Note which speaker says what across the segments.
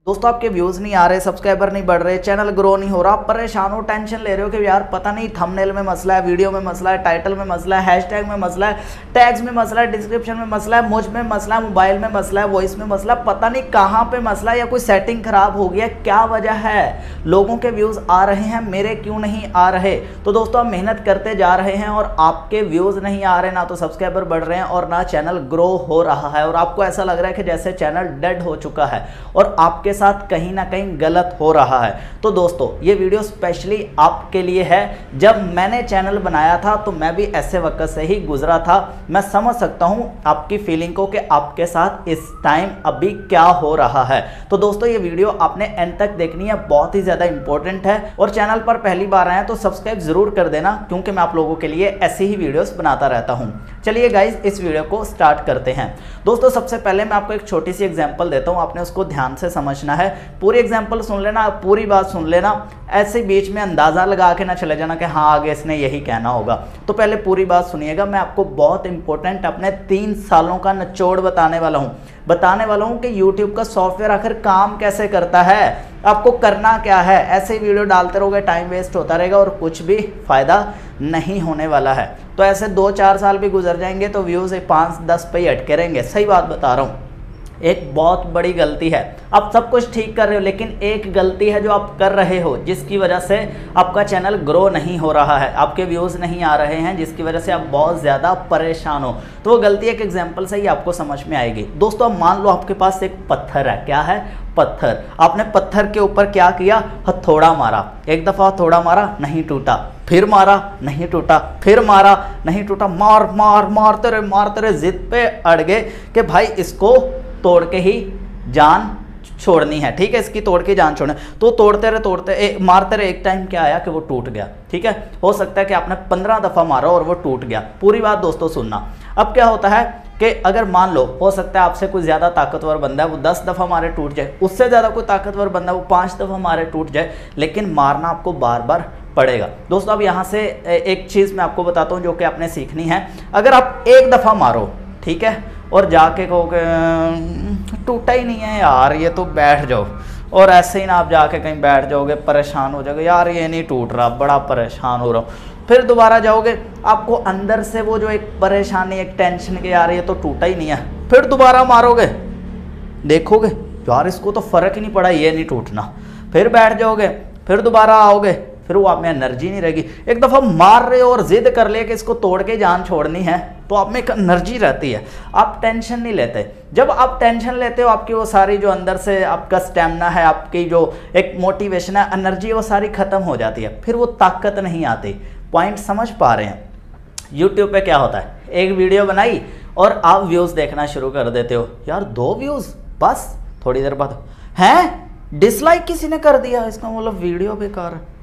Speaker 1: दोस्तों आपके व्यूज नहीं आ रहे, सब्सक्राइबर नहीं बढ़ रहे, चैनल ग्रो नहीं हो रहा, आप परेशान हो, टेंशन ले रहे हो कि यार पता नहीं थंबनेल में मसला है, वीडियो में मसला है, टाइटल में मसला है, हैशटैग में मसला है, टैग्स में मसला है, डिस्क्रिप्शन में मसला है, मुझ में मसला है, मोबाइल में मसला है, वॉइस में मसला है, पता नहीं कहाँ पे मसला है या कोई सेटिंग खराब हो गया, क्या वजह है? लोगों के व्यूज आ रहे हैं, मेरे क्यों नहीं आ रहे? तो दोस्तों आप मेहनत करते जा रहे हैं और आपके व्यूज नहीं आ रहे, ना तो सब्सक्राइबर बढ़ रहे हैं और ना चैनल ग्रो हो रहा है, और आपको ऐसा लग रहा है कि जैसे चैनल डेड हो चुका है और आपके साथ कहीं ना कहीं गलत हो रहा है। तो दोस्तों ये वीडियो स्पेशली आपके लिए है। जब मैंने चैनल बनाया था तो मैं भी ऐसे वक्त से ही गुजरा था। मैं समझ सकता हूं आपकी फीलिंग को कि आपके साथ इस टाइम अभी क्या हो रहा है। तो दोस्तों ये वीडियो आपने एंड तक देखनी है, बहुत ही ज्यादा इंपॉर्टेंट है। और चैनल पर पहली बार आए तो सब्सक्राइब जरूर कर देना, क्योंकि मैं आप लोगों के लिए ऐसी ही वीडियोस बनाता रहता हूं। चलिए गाइज इस वीडियो को स्टार्ट करते हैं। दोस्तों सबसे पहले मैं आपको एक छोटी सी एग्जांपल देता हूं, आपने उसको ध्यान से समझना है। पूरी एग्जांपल सुन लेना, पूरी बात सुन लेना, ऐसे बीच में अंदाजा लगा के ना चले जाना कि हाँ आगे इसने यही कहना होगा। तो पहले पूरी बात सुनिएगा। मैं आपको बहुत इंपॉर्टेंट अपने 3 सालों का निचोड़ बताने वाला हूं कि YouTube का सॉफ्टवेयर आखिर काम कैसे करता है, आपको करना क्या है। ऐसे वीडियो डालते रहोगे, टाइम वेस्ट होता रहेगा और कुछ भी फायदा नहीं होने वाला है। तो ऐसे 2-4 साल भी गुजर जाएंगे तो व्यूज 5-10 पे ही अटके रहेंगे। सही बात बता रहा हूँ। एक बहुत बड़ी गलती है, आप सब कुछ ठीक कर रहे हो लेकिन एक गलती है जो आप कर रहे हो जिसकी वजह से आपका चैनल ग्रो नहीं हो रहा है, आपके व्यूज़ नहीं आ रहे हैं, जिसकी वजह से आप बहुत ज़्यादा परेशान हो। तो वो गलती एक एग्जांपल से ही आपको समझ में आएगी। दोस्तों अब मान लो आपके पास एक पत्थर है। क्या है? पत्थर। आपने पत्थर के ऊपर क्या किया? हथौड़ा मारा। एक दफ़ा हथौड़ा मारा, नहीं टूटा, फिर मारा, नहीं टूटा, फिर मारा, नहीं टूटा, मारते रहे जिद पे अड़ गए कि भाई इसको तोड़ के ही जान छोड़नी है। ठीक है, इसकी तोड़ के जान छोड़नी। तो मारते रहे, एक टाइम क्या आया कि वो टूट गया। ठीक है, हो सकता है कि आपने 15 दफ़ा मारा और वो टूट गया। पूरी बात दोस्तों सुनना। अब क्या होता है कि अगर मान लो, हो सकता है आपसे कोई ज़्यादा ताकतवर बंदा है, वो 10 दफ़ा मारे टूट जाए, उससे ज़्यादा कोई ताकतवर बंदा है वो 5 दफ़ा मारे टूट जाए, लेकिन मारना आपको बार बार पड़ेगा। दोस्तों अब यहाँ से एक चीज़ मैं आपको बताता हूँ जो कि आपने सीखनी है। अगर आप एक दफ़ा मारो, ठीक है, और जाके कहोगे टूटा ही नहीं है यार, ये तो बैठ जाओ, और ऐसे ही ना आप जाके कहीं बैठ जाओगे, परेशान हो जाओगे, यार ये नहीं टूट रहा, बड़ा परेशान हो रहा हूँ। फिर दोबारा जाओगे, आपको अंदर से वो जो एक परेशानी, एक टेंशन के यार ये तो टूटा ही नहीं है, फिर दोबारा मारोगे, देखोगे यार इसको तो फ़र्क ही नहीं पड़ा, ये नहीं टूटना। फिर बैठ जाओगे, फिर दोबारा आओगे, फिर वो आप में एनर्जी नहीं रहेगी। एक दफ़ा मार रहे हो और जिद कर ले कि इसको तोड़ के जान छोड़नी है, तो आप में एक एनर्जी रहती है, आप टेंशन नहीं लेते। जब आप टेंशन लेते हो, आपकी वो सारी जो अंदर से आपका स्टेमिना है, आपकी जो एक मोटिवेशन है, एनर्जी, वो सारी ख़त्म हो जाती है, फिर वो ताकत नहीं आती। पॉइंट समझ पा रहे हैं? यूट्यूब पे क्या होता है, एक वीडियो बनाई और आप व्यूज़ देखना शुरू कर देते हो, यार 2 व्यूज़ बस, थोड़ी देर बाद हैं डिसलाइक किसी ने कर दिया, इसका मतलब वीडियो बेकार है,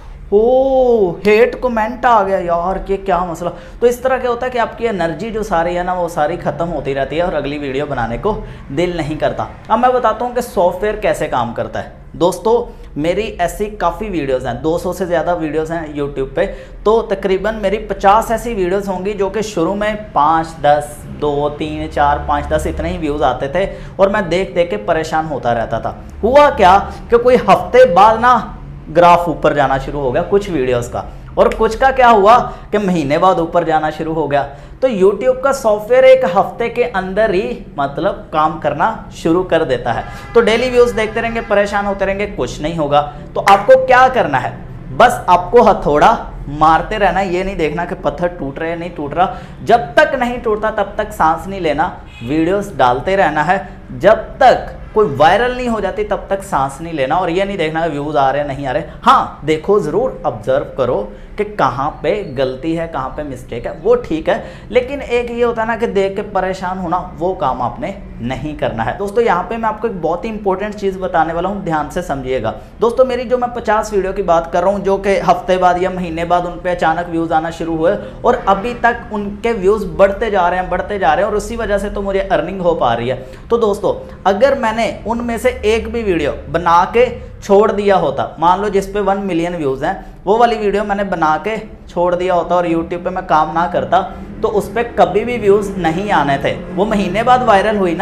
Speaker 1: ओ हेट कमेंट आ गया, यार ये क्या मसला। तो इस तरह क्या होता है कि आपकी एनर्जी जो सारी है ना, वो सारी ख़त्म होती रहती है और अगली वीडियो बनाने को दिल नहीं करता। अब मैं बताता हूँ कि सॉफ्टवेयर कैसे काम करता है। दोस्तों मेरी ऐसी काफ़ी वीडियोस हैं, 200 से ज़्यादा वीडियोस हैं यूट्यूब पे। तो तकरीबन मेरी 50 ऐसी वीडियोस होंगी जो कि शुरू में 5, 10, 2, 3, 4, 5, 10 इतने ही व्यूज़ आते थे और मैं देख देख के परेशान होता रहता था। हुआ क्या कि कोई हफ्ते बाद ना ग्राफ ऊपर जाना शुरू हो गया कुछ वीडियोस का, और कुछ का क्या हुआ कि महीने बाद ऊपर जाना शुरू हो गया। तो YouTube का सॉफ्टवेयर एक हफ्ते के अंदर ही मतलब काम करना शुरू कर देता है। तो डेली व्यूज देखते रहेंगे, परेशान होते रहेंगे, कुछ नहीं होगा। तो आपको क्या करना है, बस आपको हथौड़ा मारते रहना, ये नहीं देखना कि पत्थर टूट रहे हैं नहीं टूट रहा। जब तक नहीं टूटता तब तक सांस नहीं लेना, वीडियोस डालते रहना है। जब तक कोई वायरल नहीं हो जाती तब तक सांस नहीं लेना, और ये नहीं देखना कि व्यूज़ आ रहे हैं नहीं आ रहे। हाँ देखो ज़रूर, ऑब्जर्व करो कि कहाँ पे गलती है, कहाँ पे मिस्टेक है, वो ठीक है, लेकिन एक ये होता है ना कि देख के परेशान होना, वो काम आपने नहीं करना है। दोस्तों यहाँ पे मैं आपको एक बहुत ही इंपॉर्टेंट चीज़ बताने वाला हूँ, ध्यान से समझिएगा। दोस्तों मेरी जो मैं 50 वीडियो की बात कर रहा हूँ जो कि हफ्ते बाद या महीने बाद उन पर अचानक व्यूज़ आना शुरू हुए और अभी तक उनके व्यूज़ बढ़ते जा रहे हैं और उसी वजह से तो मुझे अर्निंग हो पा रही है। तो दोस्तों अगर मैंने उनमें से एक भी वीडियो बना के छोड़ दिया होता, मान लो जिस पे 1 मिलियन व्यूज़ हैं, वो वाली वीडियो मैंने बना के छोड़ दिया होता और यूट्यूब पे मैं काम ना करता, तो उस पर कभी भी व्यूज़ नहीं आने थे। वो महीने बाद वायरल हुई ना,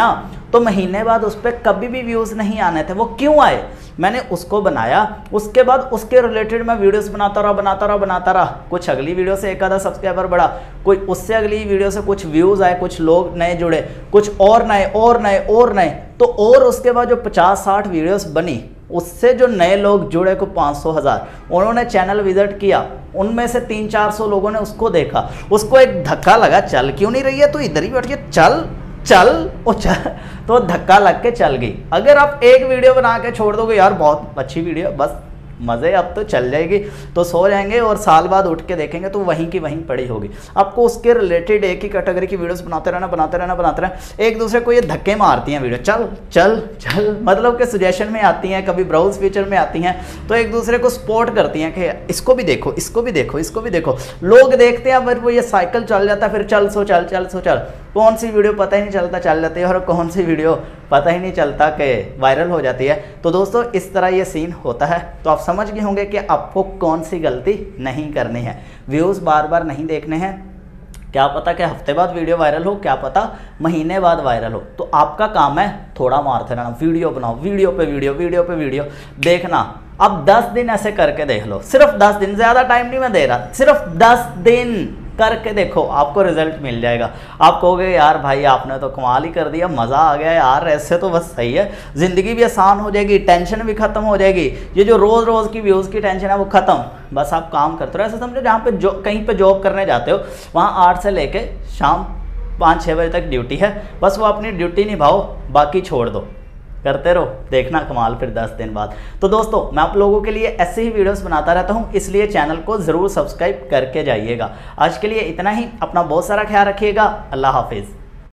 Speaker 1: तो महीने बाद उस पर कभी भी व्यूज़ नहीं आने थे। वो क्यों आए? मैंने उसको बनाया, उसके बाद उसके रिलेटेड मैं वीडियोस बनाता रहा। कुछ अगली वीडियो से एक आधा सब्सक्राइबर बढ़ा, कोई उससे अगली वीडियो से कुछ व्यूज़ आए, कुछ लोग नए जुड़े, कुछ और नए, तो और उसके बाद जो 50-60 वीडियोस बनी, उससे जो नए लोग जुड़े को 500-1000 उन्होंने चैनल विजिट किया, उनमें से 300-400 लोगों ने उसको देखा, उसको एक धक्का लगा, चल क्यों नहीं रही है तो इधर ही बैठ के चल तो धक्का लग के चल गई। अगर आप एक वीडियो बना के छोड़ दोगे, यार बहुत अच्छी वीडियो, बस मज़े, अब तो चल जाएगी, तो सो जाएंगे और साल बाद उठ के देखेंगे तो वहीं की वहीं पड़ी होगी। आपको उसके रिलेटेड एक ही कैटेगरी की वीडियोस बनाते रहना। एक दूसरे को ये धक्के मारती हैं वीडियो, चल मतलब कि सजेशन में आती हैं, कभी ब्राउज फीचर में आती हैं, तो एक दूसरे को सपोर्ट करती हैं कि इसको भी देखो। लोग देखते हैं, फिर वो ये साइकिल चल जाता है, फिर चल सो चल, कौन सी वीडियो पता ही नहीं चलता चल जाती है और कौन सी वीडियो पता ही नहीं चलता कि वायरल हो जाती है। तो दोस्तों इस तरह ये सीन होता है। तो आप समझ गए होंगे कि आपको कौन सी गलती नहीं करनी है। व्यूज़ बार नहीं देखने हैं, क्या पता कि हफ्ते बाद वीडियो वायरल हो, क्या पता महीने बाद वायरल हो, तो आपका काम है थोड़ा मारते रहना, वीडियो बनाओ, वीडियो पे वीडियो देखना। अब 10 दिन ऐसे करके देख लो, सिर्फ 10 दिन, ज़्यादा टाइम नहीं मैं दे रहा, सिर्फ 10 दिन करके देखो, आपको रिजल्ट मिल जाएगा। आप कहोगे यार भाई आपने तो कमाल ही कर दिया, मज़ा आ गया यार, ऐसे तो बस सही है, ज़िंदगी भी आसान हो जाएगी, टेंशन भी खत्म हो जाएगी, ये जो रोज़ की व्यूज़ की टेंशन है वो ख़त्म। बस आप काम करते रहो। ऐसे समझो जहाँ पे कहीं पे जॉब करने जाते हो, वहाँ 8 से लेके शाम 5-6 बजे तक ड्यूटी है, बस वो अपनी ड्यूटी निभाओ, बाकी छोड़ दो, करते रहो, देखना कमाल फिर 10 दिन बाद। तो दोस्तों मैं आप लोगों के लिए ऐसे ही वीडियोस बनाता रहता हूं, इसलिए चैनल को ज़रूर सब्सक्राइब करके जाइएगा। आज के लिए इतना ही, अपना बहुत सारा ख्याल रखिएगा, अल्लाह हाफिज़।